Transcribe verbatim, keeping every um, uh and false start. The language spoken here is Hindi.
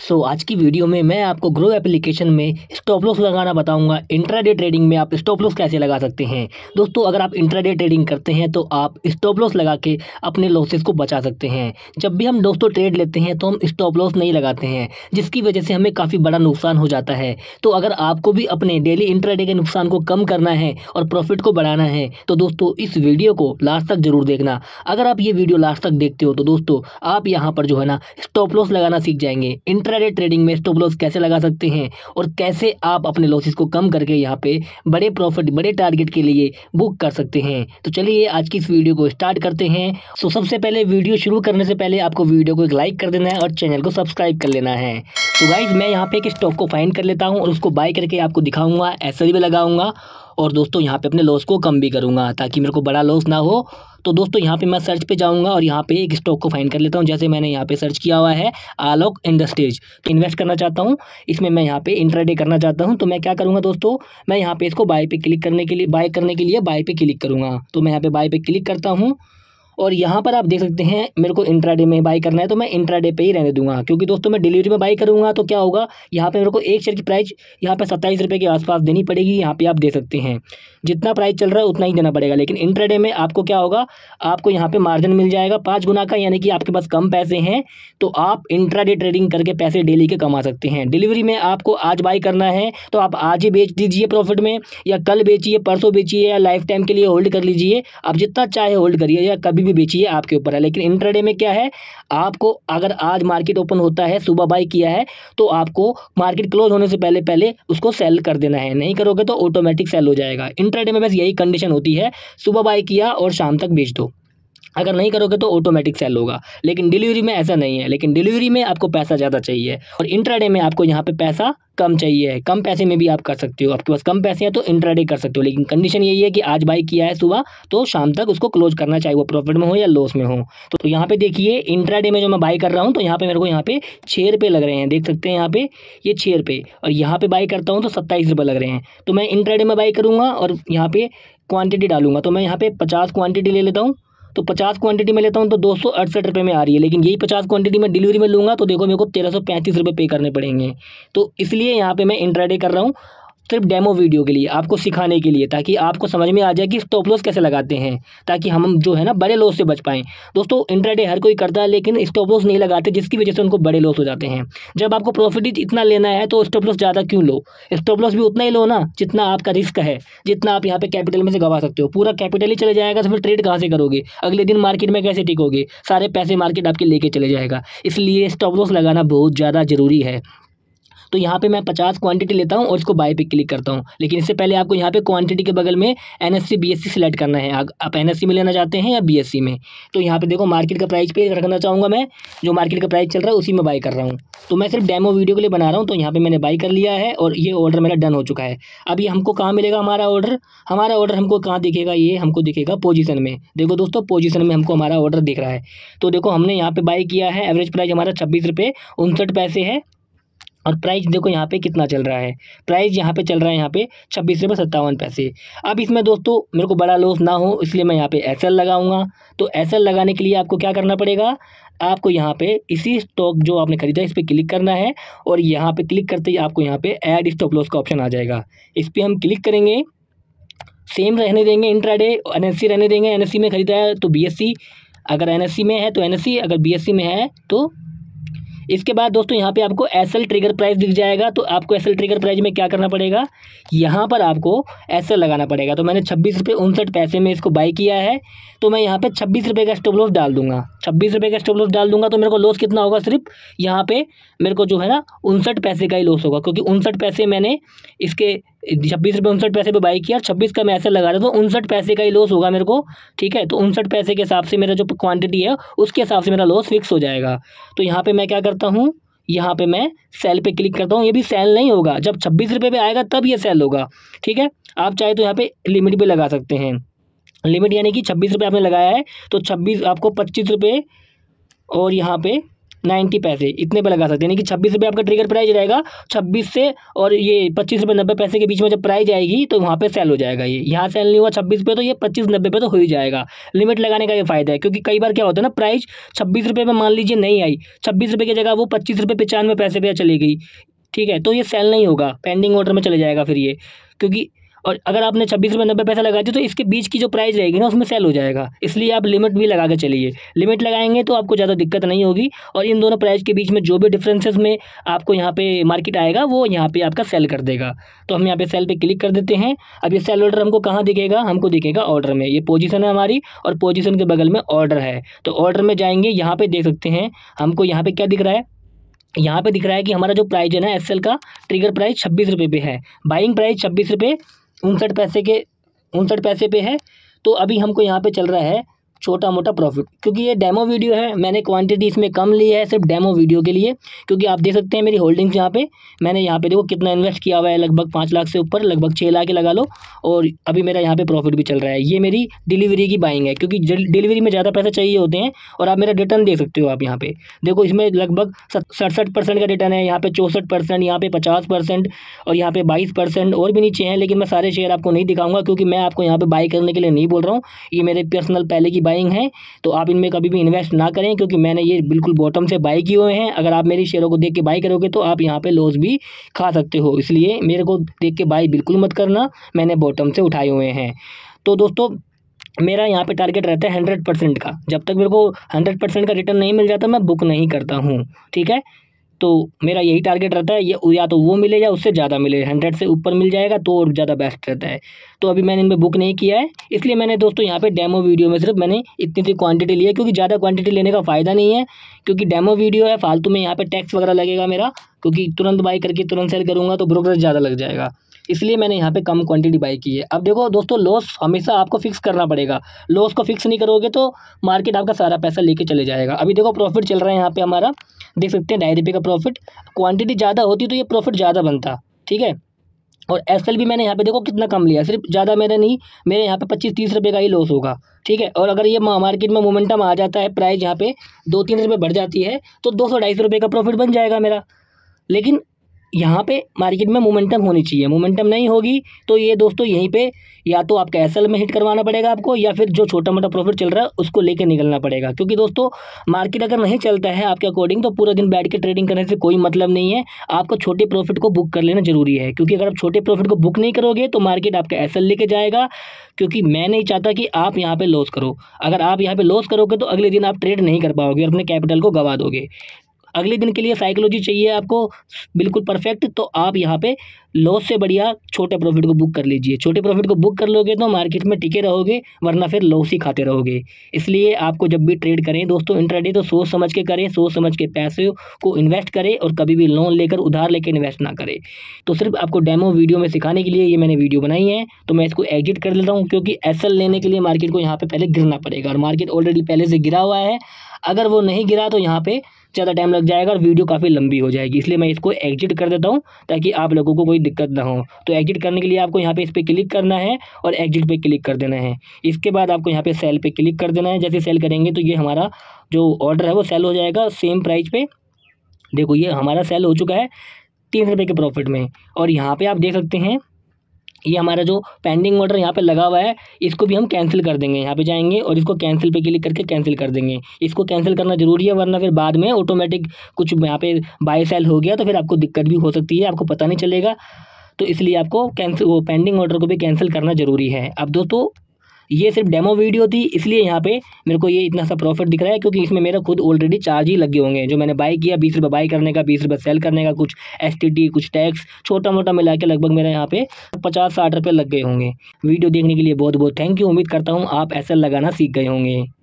सो आज की वीडियो में मैं आपको ग्रो एप्लीकेशन में स्टॉप लॉस लगाना बताऊंगा। इंट्राडे ट्रेडिंग में आप स्टॉप लॉस कैसे लगा सकते हैं। दोस्तों, अगर आप इंट्राडे ट्रेडिंग करते हैं तो आप स्टॉप लॉस लगा के अपने लॉसेस को बचा सकते हैं। जब भी हम दोस्तों ट्रेड लेते हैं तो हम स्टॉप लॉस नहीं लगाते हैं, जिसकी वजह से हमें काफ़ी बड़ा नुकसान हो जाता है। तो अगर आपको भी अपने डेली इंट्राडे के नुकसान को कम करना है और प्रॉफिट को बढ़ाना है तो दोस्तों इस वीडियो को लास्ट तक जरूर देखना। अगर आप ये वीडियो लास्ट तक देखते हो तो दोस्तों आप यहाँ पर जो है ना स्टॉप लॉस लगाना सीख जाएंगे। इंट्राडे ट्रेडिंग में स्टॉप लॉस कैसे लगा सकते हैं और कैसे आप अपने लॉसेस को कम करके यहाँ पे बड़े प्रॉफिट बड़े टारगेट के लिए बुक कर सकते हैं। तो चलिए आज की इस वीडियो को स्टार्ट करते हैं। सो सबसे पहले वीडियो शुरू करने से पहले आपको वीडियो को एक लाइक कर देना है और चैनल को सब्सक्राइब कर लेना है। तो गाइज मैं यहाँ पे एक स्टॉक को फाइंड कर लेता हूँ और उसको बाय करके आपको दिखाऊंगा, एसएल भी लगाऊंगा और दोस्तों यहाँ पे अपने लॉस को कम भी करूँगा ताकि मेरे को बड़ा लॉस ना हो। तो दोस्तों यहाँ पे मैं सर्च पे जाऊँगा और यहाँ पे एक स्टॉक को फाइंड कर लेता हूँ। जैसे मैंने यहाँ पे सर्च किया हुआ है आलोक इंडस्ट्रीज, तो इन्वेस्ट करना चाहता हूँ इसमें, मैं यहाँ पे इंट्राडे करना चाहता हूँ। तो मैं क्या करूँगा दोस्तों, मैं यहाँ पे इसको बाय पे क्लिक करने के लिए बाय करने के लिए बाय पे क्लिक करूँगा। तो मैं यहाँ पे बाय पे क्लिक करता हूँ और यहाँ पर आप देख सकते हैं मेरे को इंट्राडे में बाय करना है तो मैं इंट्राडे पे ही रहने दूंगा, क्योंकि दोस्तों मैं डिलीवरी में बाय करूँगा तो क्या होगा, यहाँ पे मेरे को एक शेयर की प्राइस यहाँ पे सत्ताईस रुपये के आसपास देनी पड़ेगी। यहाँ पे आप दे सकते हैं जितना प्राइस चल रहा है उतना ही देना पड़ेगा। लेकिन इंट्राडे में आपको क्या होगा, आपको यहाँ पे मार्जिन मिल जाएगा पाँच गुना का, यानी कि आपके पास कम पैसे हैं तो आप इंट्राडे ट्रेडिंग करके पैसे डेली के कमा सकते हैं। डिलीवरी में आपको आज बाय करना है तो आप आज ही बेच दीजिए प्रॉफिट में, या कल बेचिए, परसों बेचिए, या लाइफ टाइम के लिए होल्ड कर लीजिए। आप जितना चाहे होल्ड करिए या कभी भी बेचिए, आपके ऊपर है। लेकिन इंट्राडे में क्या है, आपको अगर आज मार्केट ओपन होता है, सुबह बाय किया है तो आपको मार्केट क्लोज होने से पहले पहले उसको सेल कर देना है, नहीं करोगे तो ऑटोमेटिक सेल हो जाएगा। इंट्राडे में बस यही कंडीशन होती है, सुबह बाय किया और शाम तक बेच दो, अगर नहीं करोगे तो ऑटोमेटिक सेल होगा। लेकिन डिलीवरी में ऐसा नहीं है। लेकिन डिलीवरी में आपको पैसा ज़्यादा चाहिए और इंट्राडे में आपको यहाँ पे पैसा कम चाहिए। कम पैसे में भी आप कर सकते हो, आपके पास कम पैसे हैं तो इंट्राडे कर सकते हो। लेकिन कंडीशन यही है कि आज बाय किया है सुबह तो शाम तक उसको क्लोज करना, चाहे वो प्रॉफिट में हो या लॉस में हो। तो, तो यहाँ पे देखिए इंट्राडे में जो मैं बाय कर रहा हूँ तो यहाँ पे मेरे को यहाँ पे छः रुपये लग रहे हैं, देख सकते हैं यहाँ पे ये छः रुपये, और यहाँ पे बाय करता हूँ तो सत्ताईस रुपये लग रहे हैं। तो मैं इंट्राडे में बाय करूँगा और यहाँ पे क्वान्टिटी डालूंगा। तो मैं यहाँ पे पचास क्वान्टिटी ले लेता हूँ, तो पचास क्वांटिटी में लेता हूँ तो दो सौ अड़सठ रुपये में आ रही है। लेकिन यही पचास क्वांटिटी में डिलीवरी में लूँगा तो देखो मेरे को तेरह सौ पैंतीस रुपये पे करने पड़ेंगे। तो इसलिए यहाँ पे मैं इंट्राडे कर रहा हूँ सिर्फ डेमो वीडियो के लिए, आपको सिखाने के लिए, ताकि आपको समझ में आ जाए कि स्टॉप लॉस कैसे लगाते हैं, ताकि हम जो है ना बड़े लॉस से बच पाएँ। दोस्तों इंट्राडे हर कोई करता है लेकिन स्टॉप लॉस नहीं लगाते, जिसकी वजह से उनको बड़े लॉस हो जाते हैं। जब आपको प्रॉफिट इतना लेना है तो स्टॉप लॉस ज़्यादा क्यों लो, स्टॉप लॉस भी उतना ही लो ना जितना आपका रिस्क है, जितना आप यहाँ पे कैपिटल में से गवा सकते हो। पूरा कैपिटल ही चले जाएगा तो फिर ट्रेड कहाँ से करोगे, अगले दिन मार्केट में कैसे टिकोगे, सारे पैसे मार्केट आपके लेके चले जाएगा। इसलिए स्टॉप लॉस लगाना बहुत ज़्यादा ज़रूरी है। तो यहाँ पे मैं पचास क्वांटिटी लेता हूँ और इसको बाय पे क्लिक करता हूँ। लेकिन इससे पहले आपको यहाँ पे क्वांटिटी के बगल में एनएससी बीएससी सिलेक्ट करना है। आप एनएससी में लेना चाहते हैं या बीएससी में, तो यहाँ पे देखो मार्केट का प्राइस पे रखना चाहूँगा मैं, जो मार्केट का प्राइस चल रहा है उसी में बाय कर रहा हूँ। तो मैं सिर्फ डेमो वीडियो के लिए बना रहा हूँ। तो यहाँ पर मैंने बाय कर लिया है और ये ऑर्डर मेरा डन हो चुका है। अब ये हमको कहाँ मिलेगा हमारा ऑर्डर, हमारा ऑर्डर हमको कहाँ दिखेगा, ये हमको दिखेगा पोजीशन में। देखो दोस्तों पोजीशन में हमको हमारा ऑर्डर दिख रहा है। तो देखो हमने यहाँ पे बाय किया है, एवरेज प्राइस हमारा छब्बीस रुपये उनसठ पैसे है और प्राइस देखो यहाँ पे कितना चल रहा है, प्राइस यहाँ पे चल रहा है यहाँ पे छब्बीस रुपये सत्तावन पैसे। अब इसमें दोस्तों मेरे को बड़ा लॉस ना हो इसलिए मैं यहाँ पे एसएल लगाऊंगा। तो एसएल लगाने के लिए आपको क्या करना पड़ेगा, आपको यहाँ पे इसी स्टॉक जो आपने खरीदा इस पर क्लिक करना है और यहाँ पे क्लिक करते ही आपको यहाँ पे ऐड स्टॉप लॉस का ऑप्शन आ जाएगा। इस पर हम क्लिक करेंगे, सेम रहने देंगे, इंट्राडे एनएससी रहने देंगे। एनएससी में खरीदा है तो बीएससी, अगर एनएससी में है तो एनएससी, अगर बीएससी में है तो इसके बाद दोस्तों यहाँ पे आपको एसएल ट्रिगर प्राइस दिख जाएगा। तो आपको एसएल ट्रिगर प्राइस में क्या करना पड़ेगा, यहाँ पर आपको एसएल लगाना पड़ेगा। तो मैंने छब्बीस रुपये उनसठ पैसे में इसको बाय किया है तो मैं यहाँ पे छब्बीस रुपये का स्टॉप लॉस डाल दूंगा। छब्बीस रुपये का स्टॉप लॉस डाल दूंगा तो मेरे को लॉस कितना होगा, सिर्फ यहाँ पे मेरे को जो है ना उनसठ पैसे का ही लॉस होगा, क्योंकि उनसठ पैसे मैंने इसके छब्बीस रुपये उनसठ पैसे पे बाय किया, छब्बीस का मैं ऐसे लगा रहा था तो उनसठ पैसे का ही लॉस होगा मेरे को। ठीक है, तो उनसठ पैसे के हिसाब से मेरा जो क्वांटिटी है उसके हिसाब से मेरा लॉस फिक्स हो जाएगा। तो यहाँ पे मैं क्या करता हूँ, यहाँ पे मैं सेल पे क्लिक करता हूँ। ये भी सेल नहीं होगा, जब छब्बीस रुपये पे आएगा तब ये सेल होगा। ठीक है, आप चाहे तो यहाँ पे लिमिट भी लगा सकते हैं। लिमिट यानी कि छब्बीस रुपये आपने लगाया है तो छब्बीस आपको पच्चीस रुपये और यहाँ पे नाइन्टी पैसे इतने पे लगा सकते हैं, यानी कि छब्बीस रुपये आपका ट्रिगर प्राइस रहेगा। छब्बीस से और ये पच्चीस रुपये नब्बे पैसे के बीच में जब प्राइस आएगी तो वहाँ पे सेल हो जाएगा। ये यहाँ सेल नहीं हुआ छब्बीस पे तो ये पच्चीस नब्बे पे तो हो ही जाएगा। लिमिट लगाने का ये फ़ायदा है, क्योंकि कई बार क्या होता है ना, प्राइस छब्बीस रुपये पे मान लीजिए नहीं आई, छब्बीस रुपये की जगह वो पच्चीस रुपये पचानवे पैसे पे चली गई, ठीक है, तो ये सेल नहीं होगा, पेंडिंग ऑर्डर में चले जाएगा फिर ये, क्योंकि और अगर आपने छब्बीस रुपये नब्बे पैसा लगा दिया तो इसके बीच की जो प्राइस रहेगी ना उसमें सेल हो जाएगा। इसलिए आप लिमिट भी लगा के चलिए, लिमिट लगाएंगे तो आपको ज़्यादा दिक्कत नहीं होगी, और इन दोनों प्राइस के बीच में जो भी डिफरेंसेस में आपको यहाँ पे मार्केट आएगा वो यहाँ पे आपका सेल कर देगा। तो हम यहाँ पे सेल पे क्लिक कर देते हैं। अब ये सेल ऑर्डर हमको कहाँ दिखेगा, हमको दिखेगा ऑर्डर में, ये पोजीशन है हमारी और पोजीशन के बगल में ऑर्डर है। तो ऑर्डर में जाएंगे, यहाँ पे देख सकते हैं हमको यहाँ पे क्या दिख रहा है, यहाँ पे दिख रहा है कि हमारा जो प्राइस है ना एस एल का ट्रिगर प्राइस छब्बीस रुपये पे है, बाइंग प्राइस छब्बीस रुपये उनसठ पैसे के उनसठ पैसे पे है। तो अभी हमको यहाँ पे चल रहा है छोटा मोटा प्रॉफिट, क्योंकि ये डेमो वीडियो है, मैंने क्वांटिटी इसमें कम ली है सिर्फ डेमो वीडियो के लिए, क्योंकि आप देख सकते हैं मेरी होल्डिंग्स यहाँ पे, मैंने यहाँ पे देखो कितना इन्वेस्ट किया हुआ है, लगभग पाँच लाख से ऊपर, लगभग छः लाख के लगा लो, और अभी मेरा यहाँ पे प्रॉफिट भी चल रहा है। ये मेरी डिलीवरी की बाइंग है, क्योंकि डिलीवरी में ज़्यादा पैसे चाहिए होते हैं। और आप मेरा रिटर्न देख सकते हो, आप यहाँ पे देखो इसमें लगभग सड़सठ परसेंट का रिटर्न है, यहाँ पे चौंसठ परसेंट, यहाँ पे पचास परसेंट और यहाँ पे बाईस परसेंट और भी नीचे हैं, लेकिन मैं सारे शेयर आपको नहीं दिखाऊंगा, क्योंकि मैं आपको यहाँ पे बाई करने के लिए नहीं बोल रहा हूँ, ये मेरे पर्सनल पहले की बाइंग है। तो आप इनमें कभी भी इन्वेस्ट ना करें, क्योंकि मैंने ये बिल्कुल बॉटम से बाई किए हुए हैं। अगर आप मेरी शेयरों को देख के बाई करोगे तो आप यहाँ पे लॉस भी खा सकते हो, इसलिए मेरे को देख के बाई बिल्कुल मत करना, मैंने बॉटम से उठाए हुए हैं। तो दोस्तों मेरा यहाँ पे टारगेट रहता है हंड्रेड परसेंट का, जब तक मेरे को हंड्रेड परसेंट का रिटर्न नहीं मिल जाता मैं बुक नहीं करता हूँ, ठीक है। तो मेरा यही टारगेट रहता है, ये या तो वो मिले या उससे ज़्यादा मिले, हंड्रेड से ऊपर मिल जाएगा तो और ज़्यादा बेस्ट रहता है। तो अभी मैंने इनमें बुक नहीं किया है, इसलिए मैंने दोस्तों यहाँ पे डेमो वीडियो में सिर्फ मैंने इतनी सी क्वांटिटी ली है, क्योंकि ज़्यादा क्वांटिटी लेने का फ़ायदा नहीं है, क्योंकि डेमो वीडियो है, फालतू में यहाँ पे टैक्स वगैरह लगेगा मेरा, क्योंकि तुरंत बाई करके तुरंत सेल करूँगा तो ब्रोकरेज ज़्यादा लग जाएगा, इसलिए मैंने यहाँ पे कम क्वांटिटी बाई की है। अब देखो दोस्तों, लॉस हमेशा आपको फिक्स करना पड़ेगा, लॉस को फिक्स नहीं करोगे तो मार्केट आपका सारा पैसा लेके चले जाएगा। अभी देखो प्रॉफिट चल रहा है यहाँ पे हमारा, देख सकते हैं ढाई रुपये का प्रॉफिट, क्वांटिटी ज़्यादा होती तो ये प्रॉफिट ज़्यादा बनता, ठीक है। और एस एल भी मैंने यहाँ पे देखो कितना कम लिया, सिर्फ ज़्यादा मेरा नहीं, मेरे यहाँ पे पच्चीस तीस रुपये का ही लॉस होगा, ठीक है। और अगर ये मार्केट में मोमेंटम आ जाता है, प्राइस यहाँ पे दो तीन रुपये बढ़ जाती है तो दो सौ ढाई सौ रुपये का प्रॉफिट बन जाएगा मेरा। लेकिन यहाँ पे मार्केट में मोमेंटम होनी चाहिए, मोमेंटम नहीं होगी तो ये दोस्तों यहीं पे या तो आपका एस एल में हिट करवाना पड़ेगा आपको, या फिर जो छोटा मोटा प्रॉफिट चल रहा है उसको लेके निकलना पड़ेगा। क्योंकि दोस्तों मार्केट अगर नहीं चलता है आपके अकॉर्डिंग तो पूरा दिन बैठ के ट्रेडिंग करने से कोई मतलब नहीं है, आपको छोटे प्रॉफिट को बुक कर लेना जरूरी है। क्योंकि अगर आप छोटे प्रॉफिट को बुक नहीं करोगे तो मार्केट आपका एस एल लेके जाएगा, क्योंकि मैं नहीं चाहता कि आप यहाँ पे लॉस करो। अगर आप यहाँ पे लॉस करोगे तो अगले दिन आप ट्रेड नहीं कर पाओगे और अपने कैपिटल को गंवा दोगे। अगले दिन के लिए साइकोलॉजी चाहिए आपको बिल्कुल परफेक्ट, तो आप यहाँ पे लॉस से बढ़िया छोटे प्रॉफिट को बुक कर लीजिए। छोटे प्रॉफिट को बुक कर लोगे तो मार्केट में टिके रहोगे, वरना फिर लॉस ही खाते रहोगे। इसलिए आपको जब भी ट्रेड करें दोस्तों इंट्राडे, तो सोच समझ के करें, सोच समझ के पैसे को इन्वेस्ट करें, और कभी भी लोन लेकर उधार लेकर इन्वेस्ट ना करें। तो सिर्फ आपको डेमो वीडियो में सिखाने के लिए ये मैंने वीडियो बनाई है, तो मैं इसको एग्जिट कर लेता हूँ, क्योंकि एस एल लेने के लिए मार्केट को यहाँ पे पहले गिरना पड़ेगा, और मार्केट ऑलरेडी पहले से गिरा हुआ है। अगर वो नहीं गिरा तो यहाँ पे ज़्यादा टाइम लग जाएगा और वीडियो काफ़ी लंबी हो जाएगी, इसलिए मैं इसको एग्जिट कर देता हूँ ताकि आप लोगों को कोई दिक्कत ना हो। तो एग्जिट करने के लिए आपको यहाँ पे इस पर क्लिक करना है और एग्जिट पे क्लिक कर देना है। इसके बाद आपको यहाँ पे सेल पे क्लिक कर देना है। जैसे सेल करेंगे तो ये हमारा जो ऑर्डर है वो सेल हो जाएगा सेम प्राइस पे। देखो ये हमारा सेल हो चुका है तीन रुपये के प्रॉफिट में, और यहाँ पर आप देख सकते हैं ये हमारा जो पेंडिंग ऑर्डर यहाँ पे लगा हुआ है इसको भी हम कैंसिल कर देंगे। यहाँ पे जाएंगे और इसको कैंसिल पे क्लिक करके कैंसिल कर देंगे। इसको कैंसिल करना जरूरी है, वरना फिर बाद में ऑटोमेटिक कुछ यहाँ पे बाय सेल हो गया तो फिर आपको दिक्कत भी हो सकती है, आपको पता नहीं चलेगा। तो इसलिए आपको कैंसिल वो पेंडिंग ऑर्डर को भी कैंसिल करना जरूरी है। अब दोस्तों ये सिर्फ डेमो वीडियो थी, इसलिए यहाँ पे मेरे को ये इतना सा प्रॉफिट दिख रहा है, क्योंकि इसमें मेरा खुद ऑलरेडी चार्ज ही लगे होंगे। जो मैंने बाई किया बीस रुपये बाई करने का, बीस रुपये सेल करने का, कुछ एस टी टी, कुछ टैक्स, छोटा मोटा मिला के लगभग मेरा यहाँ पे पचास साठ रुपये लग गए होंगे। वीडियो देखने के लिए बहुत बहुत थैंक यू। उम्मीद करता हूँ आप ऐसा लगाना सीख गए होंगे।